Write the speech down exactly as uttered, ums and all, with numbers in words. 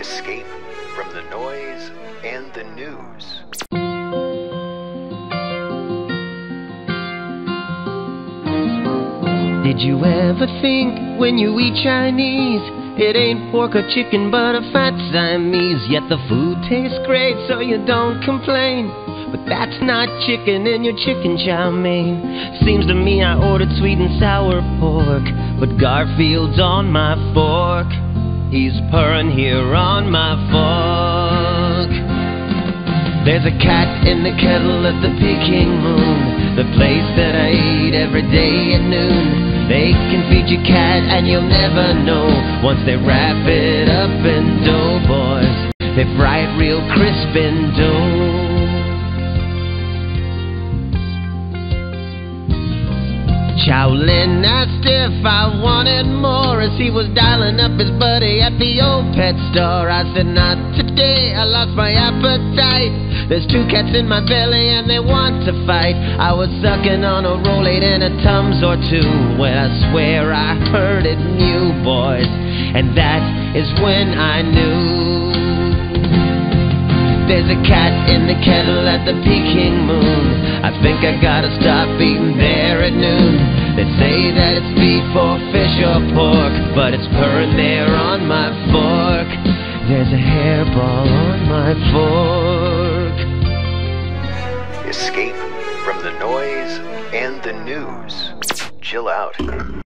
Escape from the noise and the news. Did you ever think when you eat Chinese, it ain't pork or chicken but a fat Siamese? Yet the food tastes great so you don't complain. But that's not chicken in your chicken chow mein. Seems to me I ordered sweet and sour pork, but Garfield's on my fork. He's purring here on my fork. There's a cat in the kettle at the Peking Moon, the place that I eat every day at noon. They can feed your cat and you'll never know. Once they wrap it up in dough, boys, they fry it real crisp in dough. Shaolin asked if I wanted more as he was dialing up his buddy at the old pet store. I said, not today, I lost my appetite. There's two cats in my belly and they want to fight. I was sucking on a Rolade and a Tums or two when I swear I heard it new, boys, and that is when I knew. There's a cat in the kettle at the Peking Moon. I think I gotta stop eating there at noon. They say that it's beef or fish or pork, but it's purring there on my fork. There's a hairball on my fork. Escape from the noise and the news. Chill out.